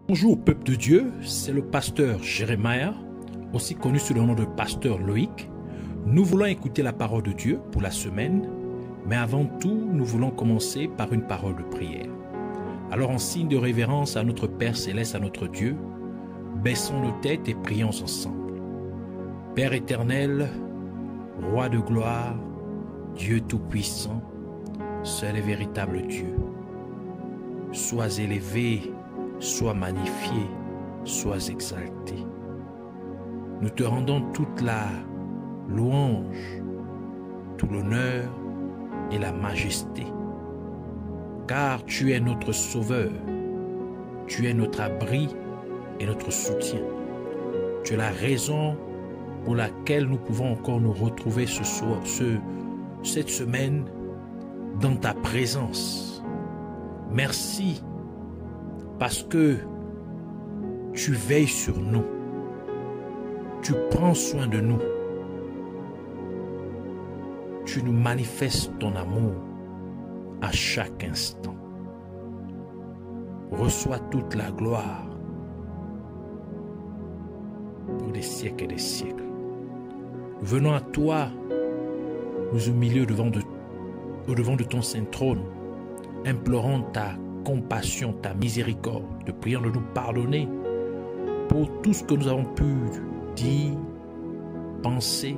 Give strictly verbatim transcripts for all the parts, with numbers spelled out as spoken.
Bonjour peuple de Dieu, c'est le pasteur Jérémia, aussi connu sous le nom de pasteur Loïc. Nous voulons écouter la parole de Dieu pour la semaine, mais avant tout, nous voulons commencer par une parole de prière. Alors en signe de révérence à notre Père Céleste, à notre Dieu, baissons nos têtes et prions ensemble. Père éternel, Roi de gloire, Dieu tout-puissant, seul et véritable Dieu, sois élevé, sois magnifié, sois exalté. Nous te rendons toute la louange, tout l'honneur et la majesté, car tu es notre sauveur, tu es notre abri et notre soutien. Tu es la raison pour laquelle nous pouvons encore nous retrouver ce soir, ce, cette semaine dans ta présence. Merci parce que tu veilles sur nous, tu prends soin de nous, tu nous manifestes ton amour à chaque instant. Reçois toute la gloire pour des siècles et des siècles. Nous venons à toi, nous humilions devant de, au devant de ton saint trône, implorant ta compassion, ta miséricorde, te priant de nous pardonner pour tout ce que nous avons pu dire, penser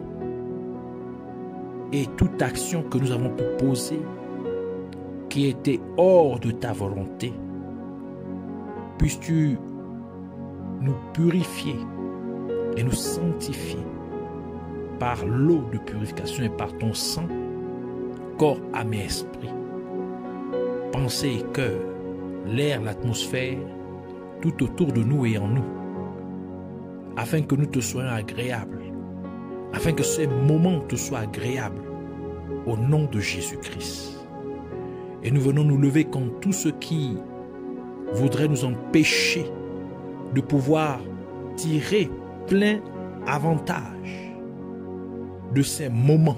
et toute action que nous avons pu poser qui était hors de ta volonté. Puisses-tu nous purifier et nous sanctifier par l'eau de purification et par ton sang, corps, âme et esprit, pensée et cœur, l'air, l'atmosphère, tout autour de nous et en nous, afin que nous te soyons agréables, afin que ces moments te soient agréables, au nom de Jésus-Christ. Et nous venons nous lever contre tout ce qui voudrait nous empêcher de pouvoir tirer plein avantage de ces moments.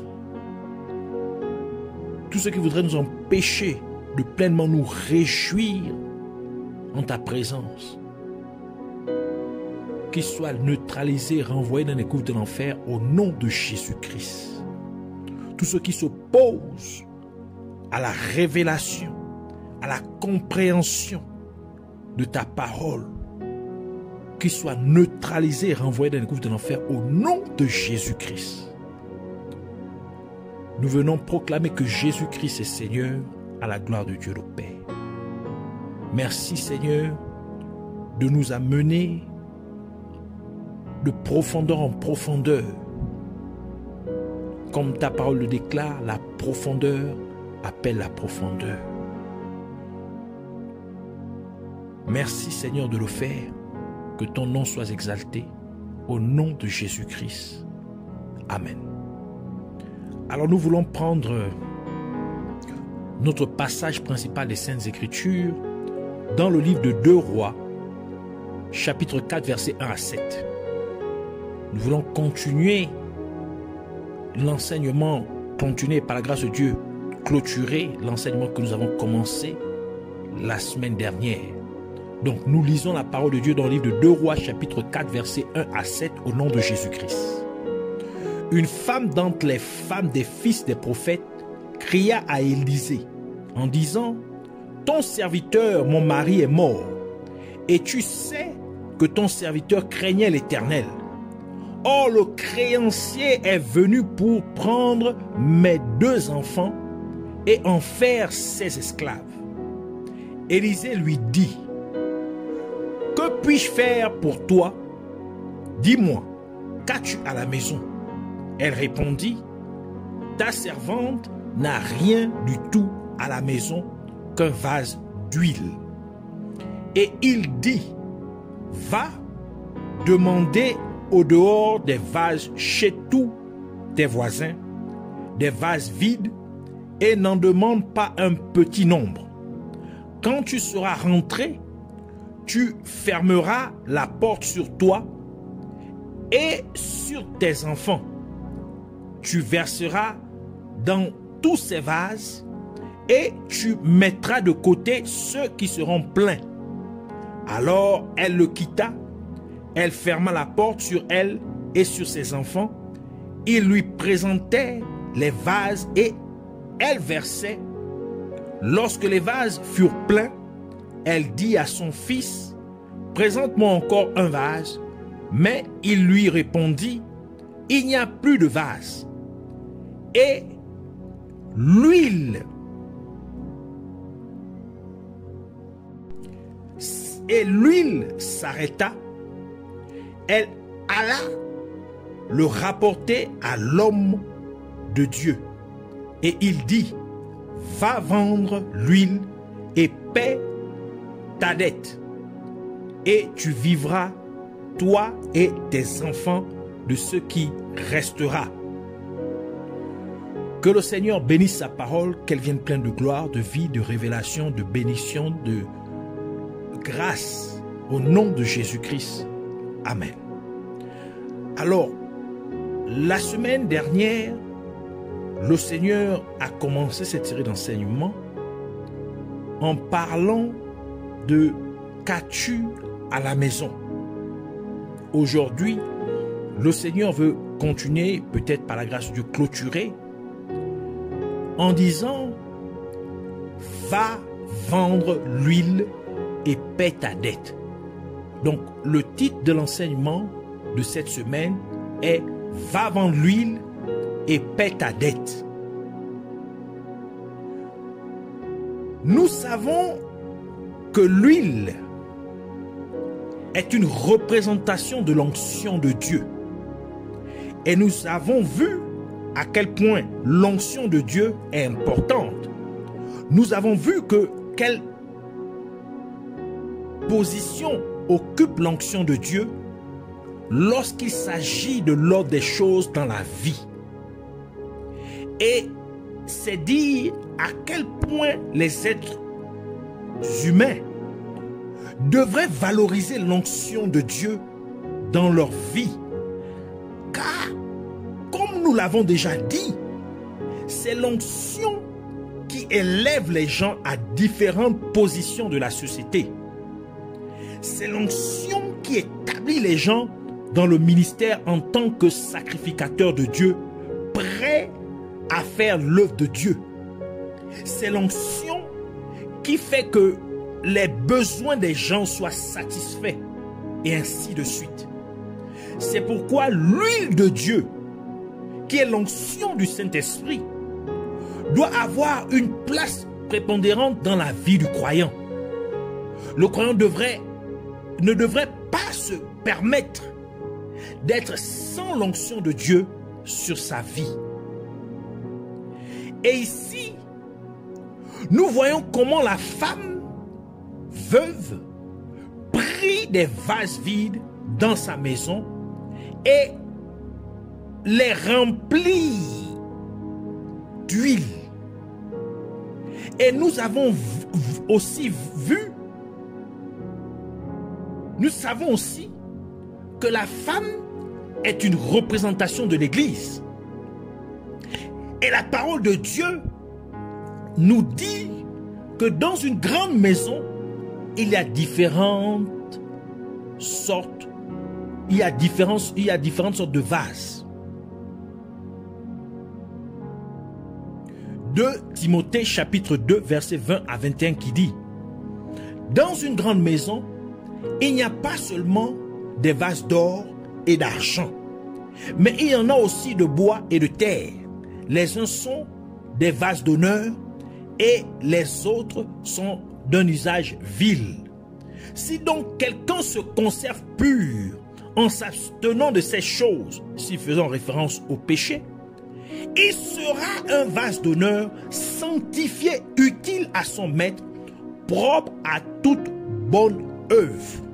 Tout ce qui voudrait nous empêcher de pleinement nous réjouir en ta présence, qu'il soit neutralisé, renvoyé dans les gouffres de l'enfer au nom de Jésus-Christ. Tout ce qui s'oppose à la révélation, à la compréhension de ta parole, qu'il soit neutralisé, renvoyé dans les gouffres de l'enfer au nom de Jésus-Christ. Nous venons proclamer que Jésus-Christ est Seigneur, à la gloire de Dieu le Père. Merci Seigneur de nous amener de profondeur en profondeur. Comme ta parole le déclare, la profondeur appelle la profondeur. Merci Seigneur de le faire, que ton nom soit exalté au nom de Jésus-Christ. Amen. Alors nous voulons prendre notre passage principal des Saintes Écritures dans le livre de deux Rois, chapitre quatre, versets un à sept. Nous voulons continuer l'enseignement, continuer par la grâce de Dieu, clôturer l'enseignement que nous avons commencé la semaine dernière. Donc nous lisons la parole de Dieu dans le livre de deux Rois, chapitre quatre, versets un à sept, au nom de Jésus-Christ. Une femme d'entre les femmes des fils des prophètes cria à Élisée en disant: ton serviteur, mon mari, est mort, et tu sais que ton serviteur craignait l'Éternel. Or le créancier est venu pour prendre mes deux enfants et en faire ses esclaves. Élisée lui dit: que puis-je faire pour toi? Dis-moi, qu'as-tu à la maison? Elle répondit: ta servante n'a rien du tout à la maison qu'un vase d'huile. Et il dit: va demander au dehors des vases chez tous tes voisins, des vases vides, et n'en demande pas un petit nombre. Quand tu seras rentré, tu fermeras la porte sur toi et sur tes enfants. Tu verseras dans tous ces vases et tu mettras de côté ceux qui seront pleins. Alors elle le quitta, elle ferma la porte sur elle et sur ses enfants. Il lui présentait les vases et elle versait. Lorsque les vases furent pleins, elle dit à son fils, « Présente-moi encore un vase. » Mais il lui répondit, « Il n'y a plus de vase. » Et l'huile, et l'huile s'arrêta. Elle alla le rapporter à l'homme de Dieu. Et il dit, « Va vendre l'huile et paie ta dette. Et tu vivras, toi et tes enfants, de ce qui restera. » Que le Seigneur bénisse sa parole, qu'elle vienne pleine de gloire, de vie, de révélation, de bénédiction, de grâce, au nom de Jésus-Christ. Amen. Alors, la semaine dernière, le Seigneur a commencé cette série d'enseignements en parlant de « Qu'as-tu à la maison ?» Aujourd'hui, le Seigneur veut continuer, peut-être par la grâce de Dieu, clôturer en disant « Va vendre l'huile et paie ta dette. » Donc, le titre de l'enseignement de cette semaine est « Va vendre l'huile et paie ta dette. » Nous savons que l'huile est une représentation de l'onction de Dieu. Et nous avons vu à quel point l'onction de Dieu est importante. Nous avons vu que quelle position occupe l'onction de Dieu lorsqu'il s'agit de l'ordre des choses dans la vie. Et c'est dire à quel point les êtres humains devraient valoriser l'onction de Dieu dans leur vie. Car, comme nous l'avons déjà dit, c'est l'onction qui élève les gens à différentes positions de la société. C'est l'onction qui établit les gens dans le ministère en tant que sacrificateurs de Dieu, prêts à faire l'œuvre de Dieu. C'est l'onction qui fait que les besoins des gens soient satisfaits et ainsi de suite. C'est pourquoi l'huile de Dieu, qui est l'onction du Saint-Esprit, doit avoir une place prépondérante dans la vie du croyant. Le croyant devrait, ne devrait pas se permettre d'être sans l'onction de Dieu sur sa vie. Et ici, nous voyons comment la femme veuve prit des vases vides dans sa maison et les remplit d'huile. Et nous avons aussi vu, nous savons aussi que la femme est une représentation de l'Église. Et la parole de Dieu nous dit que dans une grande maison, il y a différentes sortes, il y a différentes, il y a différentes sortes de vases. deux Timothée chapitre deux verset vingt à vingt et un qui dit: dans une grande maison, il n'y a pas seulement des vases d'or et d'argent, mais il y en a aussi de bois et de terre. Les uns sont des vases d'honneur et les autres sont d'un usage vil. Si donc quelqu'un se conserve pur en s'abstenant de ces choses, si faisant référence au péché, il sera un vase d'honneur sanctifié, utile à son maître, propre à toute bonne œuvre.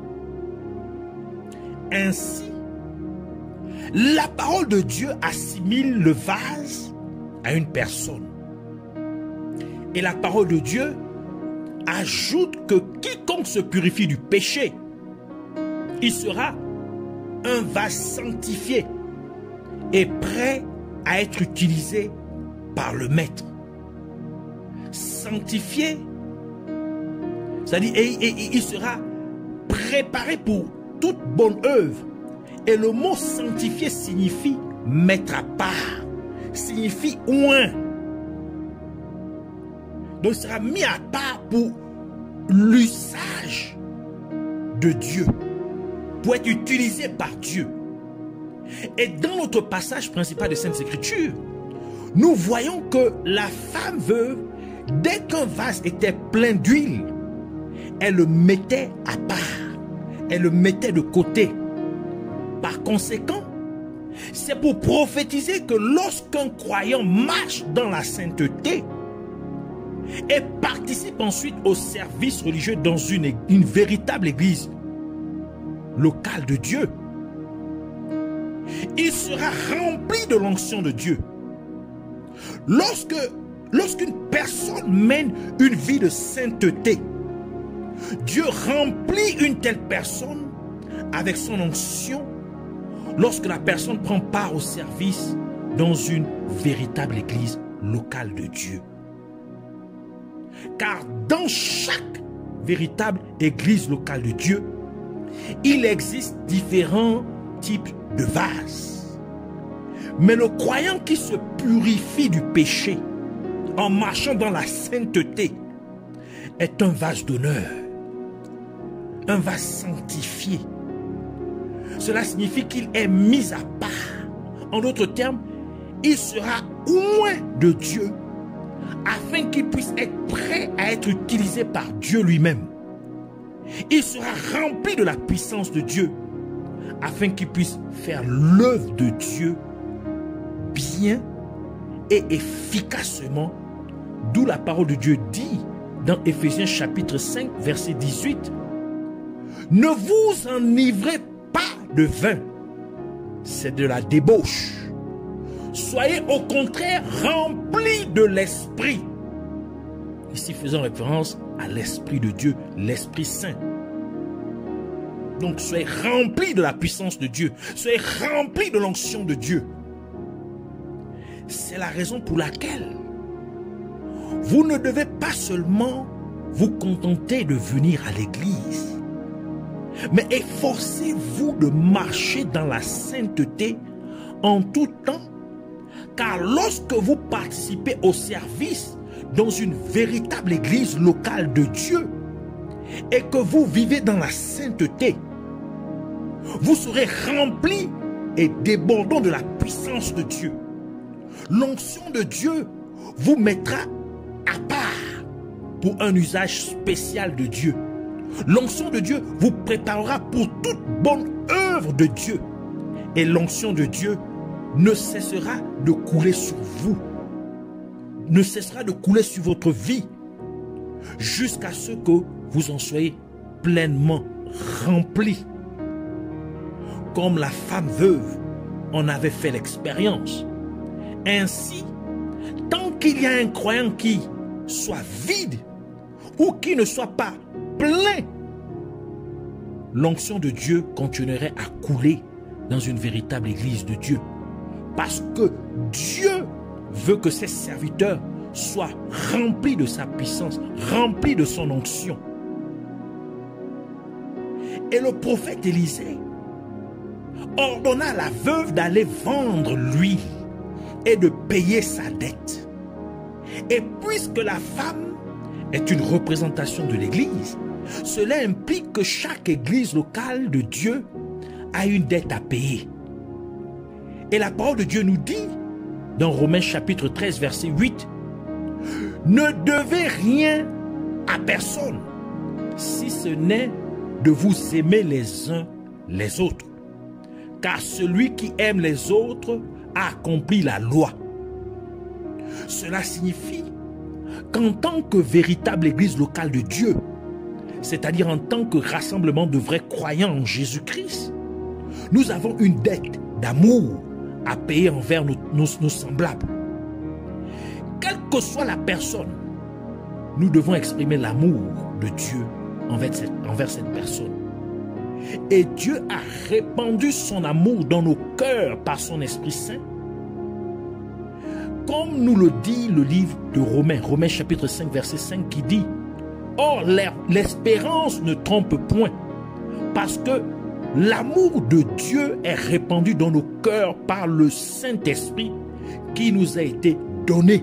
Ainsi, la parole de Dieu assimile le vase à une personne. Et la parole de Dieu ajoute que quiconque se purifie du péché, il sera un vase sanctifié et prêt à être utilisé par le maître. Sanctifié, c'est-à-dire et, et, et, il sera préparé pour toute bonne œuvre. Et le mot sanctifié signifie mettre à part, signifie oint. Donc il sera mis à part pour l'usage de Dieu, pour être utilisé par Dieu. Et dans notre passage principal de Saintes Écritures, nous voyons que la femme veuve, dès qu'un vase était plein d'huile, elle le mettait à part, elle le mettait de côté. Par conséquent, c'est pour prophétiser que lorsqu'un croyant marche dans la sainteté et participe ensuite au service religieux dans une, une véritable église locale de Dieu, il sera rempli de l'onction de Dieu. Lorsque, lorsqu'une personne mène une vie de sainteté, Dieu remplit une telle personne avec son onction lorsque la personne prend part au service dans une véritable église locale de Dieu. Car dans chaque véritable église locale de Dieu, il existe différents types de vases. Mais le croyant qui se purifie du péché en marchant dans la sainteté est un vase d'honneur, un vase sanctifié. Cela signifie qu'il est mis à part. En d'autres termes, il sera oint de Dieu afin qu'il puisse être prêt à être utilisé par Dieu lui-même. Il sera rempli de la puissance de Dieu afin qu'il puisse faire l'œuvre de Dieu bien et efficacement, d'où la parole de Dieu dit dans Éphésiens chapitre cinq verset dix-huit: ne vous enivrez pas de vin, c'est de la débauche. Soyez au contraire remplis de l'Esprit. Ici faisant référence à l'Esprit de Dieu, l'Esprit Saint. Donc soyez remplis de la puissance de Dieu, soyez remplis de l'onction de Dieu. C'est la raison pour laquelle vous ne devez pas seulement vous contenter de venir à l'église, mais efforcez-vous de marcher dans la sainteté en tout temps, car lorsque vous participez au service dans une véritable église locale de Dieu et que vous vivez dans la sainteté, vous serez remplis et débordant de la puissance de Dieu. L'onction de Dieu vous mettra à part pour un usage spécial de Dieu. L'onction de Dieu vous préparera pour toute bonne œuvre de Dieu. Et l'onction de Dieu ne cessera de couler sur vous, ne cessera de couler sur votre vie, jusqu'à ce que vous en soyez pleinement remplis. Comme la femme veuve en avait fait l'expérience. Ainsi, tant qu'il y a un croyant qui soit vide ou qui ne soit pas plein, l'onction de Dieu continuerait à couler dans une véritable église de Dieu. Parce que Dieu veut que ses serviteurs soient remplis de sa puissance, remplis de son onction. Et le prophète Élisée ordonna à la veuve d'aller vendre l'huile et de payer sa dette. Et puisque la femme est une représentation de l'église, cela implique que chaque église locale de Dieu a une dette à payer. Et la parole de Dieu nous dit dans Romains chapitre treize verset huit: ne devez rien à personne si ce n'est de vous aimer les uns les autres, car celui qui aime les autres a accompli la loi. Cela signifie qu'en tant que véritable église locale de Dieu, c'est-à-dire en tant que rassemblement de vrais croyants en Jésus-Christ, nous avons une dette d'amour à payer envers nos, nos, nos semblables. Quelle que soit la personne, nous devons exprimer l'amour de Dieu envers cette, envers cette personne. Et Dieu a répandu son amour dans nos cœurs par son Esprit Saint. Comme nous le dit le livre de Romains, Romains chapitre cinq verset cinq qui dit: or l'espérance ne trompe point, parce que l'amour de Dieu est répandu dans nos cœurs par le Saint-Esprit qui nous a été donné.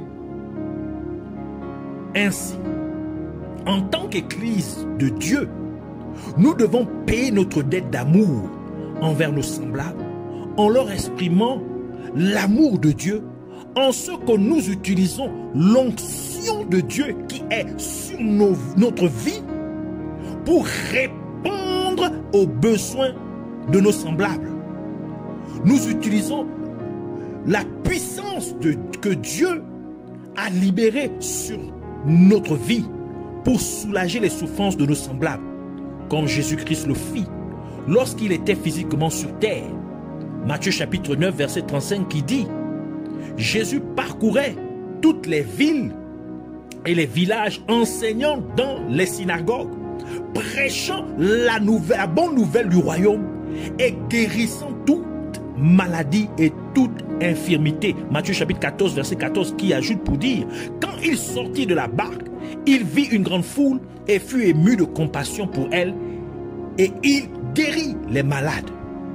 Ainsi, en tant qu'Église de Dieu, nous devons payer notre dette d'amour envers nos semblables en leur exprimant l'amour de Dieu, en ce que nous utilisons l'onction de Dieu qui est sur nos, notre vie pour répondre aux besoins de nos semblables. Nous utilisons la puissance de, que Dieu a libérée sur notre vie pour soulager les souffrances de nos semblables, comme Jésus-Christ le fit lorsqu'il était physiquement sur terre. Matthieu chapitre neuf verset trente-cinq qui dit: Jésus parcourait toutes les villes et les villages enseignant dans les synagogues, prêchant la, nouvelle, la bonne nouvelle du royaume et guérissant toute maladie et toute infirmité. Matthieu chapitre quatorze verset quatorze qui ajoute pour dire: quand il sortit de la barque, il vit une grande foule et fut ému de compassion pour elle et il guérit les malades.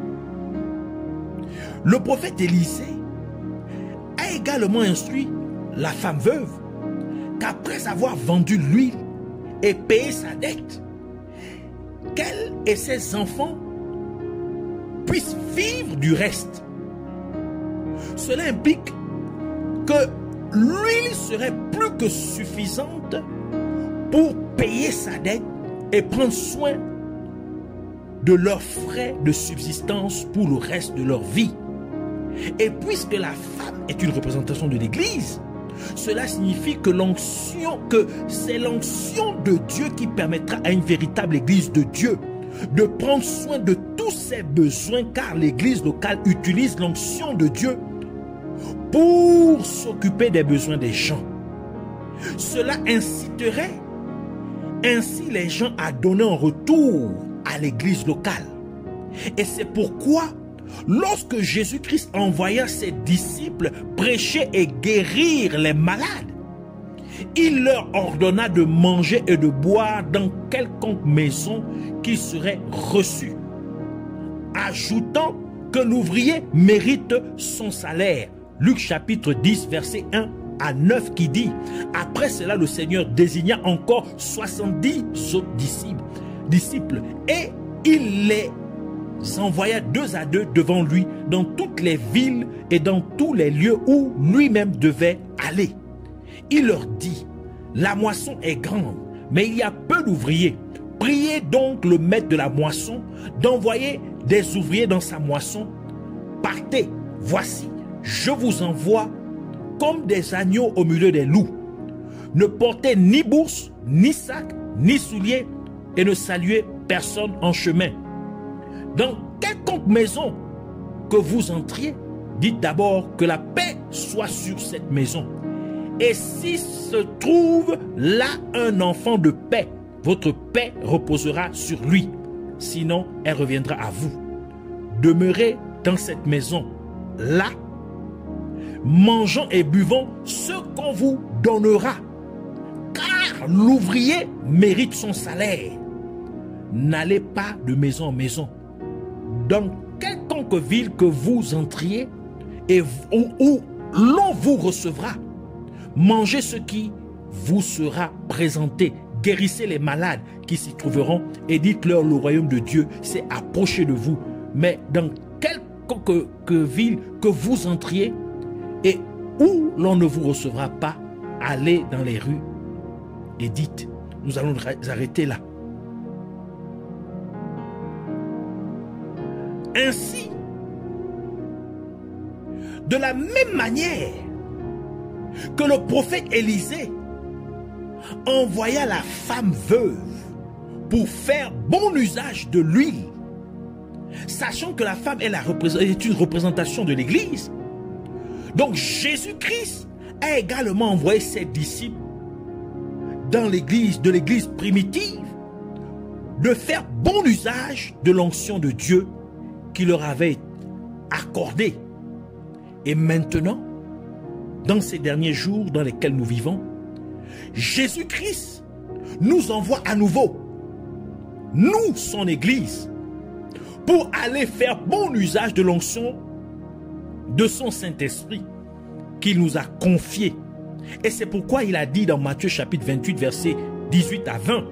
Le prophète Élisée a également instruit la femme veuve qu'après avoir vendu l'huile et payé sa dette, qu'elle et ses enfants puissent vivre du reste. Cela implique que l'huile serait plus que suffisante pour payer sa dette et prendre soin de leurs frais de subsistance pour le reste de leur vie. Et puisque la femme est une représentation de l'Église, cela signifie que l'onction, que c'est l'onction de Dieu qui permettra à une véritable Église de Dieu de prendre soin de tous ses besoins, car l'Église locale utilise l'onction de Dieu pour s'occuper des besoins des gens. Cela inciterait ainsi les gens à donner en retour à l'Église locale. Et c'est pourquoi lorsque Jésus-Christ envoya ses disciples prêcher et guérir les malades, il leur ordonna de manger et de boire dans quelconque maison qui serait reçue, ajoutant que l'ouvrier mérite son salaire. Luc chapitre dix verset un à neuf qui dit: après cela le Seigneur désigna encore soixante-dix autres disciples, disciples et il les s'envoya deux à deux devant lui dans toutes les villes et dans tous les lieux où lui-même devait aller. Il leur dit: la moisson est grande, mais il y a peu d'ouvriers. Priez donc le maître de la moisson d'envoyer des ouvriers dans sa moisson. Partez, voici, je vous envoie comme des agneaux au milieu des loups. Ne portez ni bourse, ni sac, ni souliers, et ne saluez personne en chemin. Dans quelconque maison que vous entriez, dites d'abord que la paix soit sur cette maison. Et si se trouve là un enfant de paix, votre paix reposera sur lui. Sinon, elle reviendra à vous. Demeurez dans cette maison là, mangeant et buvant ce qu'on vous donnera, car l'ouvrier mérite son salaire. N'allez pas de maison en maison. Dans quelconque ville que vous entriez et où, où l'on vous recevra, mangez ce qui vous sera présenté, guérissez les malades qui s'y trouveront et dites-leur: le royaume de Dieu s'est approché de vous. Mais dans quelque que ville que vous entriez et où l'on ne vous recevra pas, allez dans les rues et dites: nous allons nous arrêter là. Ainsi, de la même manière que le prophète Élisée envoya la femme veuve pour faire bon usage de l'huile, sachant que la femme est, la est une représentation de l'Église, donc Jésus-Christ a également envoyé ses disciples dans l'Église, de l'Église primitive, de faire bon usage de l'onction de Dieu qui leur avait accordé. Et maintenant, dans ces derniers jours dans lesquels nous vivons, Jésus-Christ nous envoie à nouveau, nous, son Église, pour aller faire bon usage de l'onction de son Saint-Esprit qu'il nous a confié. Et c'est pourquoi il a dit dans Matthieu chapitre vingt-huit, versets dix-huit à vingt,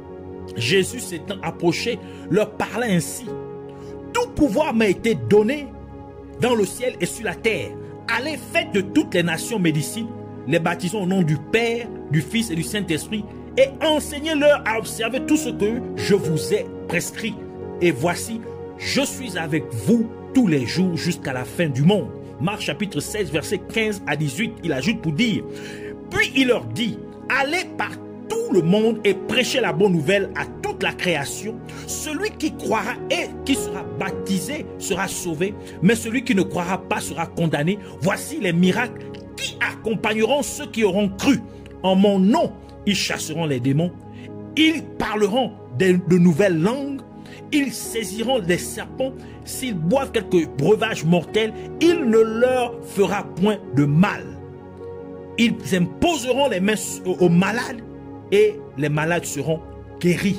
Jésus s'étant approché, leur parla ainsi: tout pouvoir m'a été donné dans le ciel et sur la terre. Allez, faites de toutes les nations mes disciples, les baptisons au nom du Père, du Fils et du Saint-Esprit, et enseignez-leur à observer tout ce que je vous ai prescrit. Et voici, je suis avec vous tous les jours jusqu'à la fin du monde. Marc chapitre seize, versets quinze à dix-huit, il ajoute pour dire: puis il leur dit, allez par tout le monde et prêchez la bonne nouvelle à toute la création. Celui qui croira et qui sera baptisé sera sauvé, mais celui qui ne croira pas sera condamné. Voici les miracles qui accompagneront ceux qui auront cru. En mon nom, ils chasseront les démons, ils parleront de, de nouvelles langues, ils saisiront des serpents, s'ils boivent quelques breuvages mortels, il ne leur fera point de mal. Ils imposeront les mains aux malades et les malades seront guéris.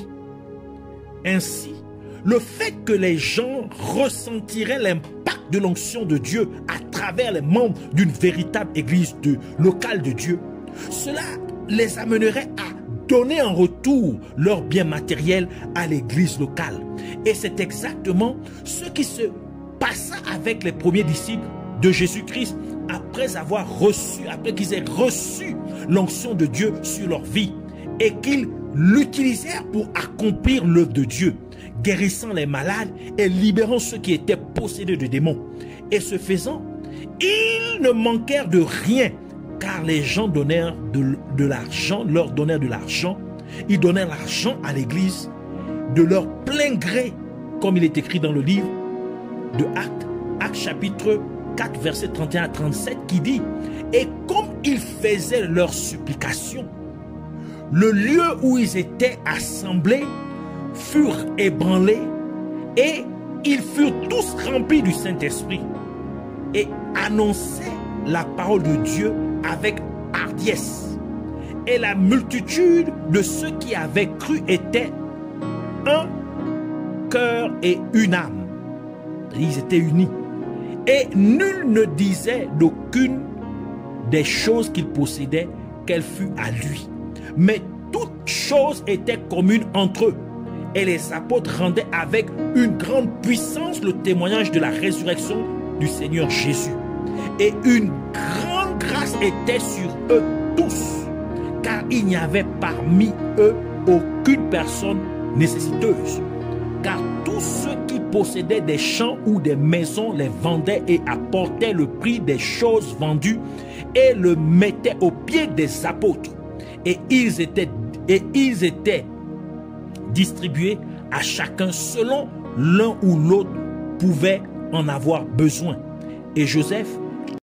Ainsi, le fait que les gens ressentiraient l'impact de l'onction de Dieu à travers les membres d'une véritable église de, locale de Dieu, cela les amènerait à donner en retour leurs biens matériels à l'église locale. Et c'est exactement ce qui se passa avec les premiers disciples de Jésus-Christ après avoir reçu, après qu'ils aient reçu l'onction de Dieu sur leur vie et qu'ils l'utilisèrent pour accomplir l'œuvre de Dieu, guérissant les malades et libérant ceux qui étaient possédés de démons. Et ce faisant, ils ne manquèrent de rien, car les gens donnèrent de, de l'argent, leur donnèrent de l'argent, ils donnèrent l'argent à l'église de leur plein gré, comme il est écrit dans le livre de Actes, Actes chapitre quatre, versets trente et un à trente-sept, qui dit: et comme ils faisaient leurs supplications, le lieu où ils étaient assemblés furent ébranlés et ils furent tous remplis du Saint-Esprit et annonçaient la parole de Dieu avec hardiesse. Et la multitude de ceux qui avaient cru était un cœur et une âme. Ils étaient unis. Et nul ne disait d'aucune des choses qu'il possédait qu'elle fût à lui. Mais toutes choses étaient communes entre eux. Et les apôtres rendaient avec une grande puissance le témoignage de la résurrection du Seigneur Jésus. Et une grande grâce était sur eux tous, car il n'y avait parmi eux aucune personne nécessiteuse. Car tous ceux qui possédaient des champs ou des maisons les vendaient et apportaient le prix des choses vendues et le mettaient aux pieds des apôtres. Et ils étaient, et ils étaient distribués à chacun selon l'un ou l'autre pouvait en avoir besoin. Et Joseph,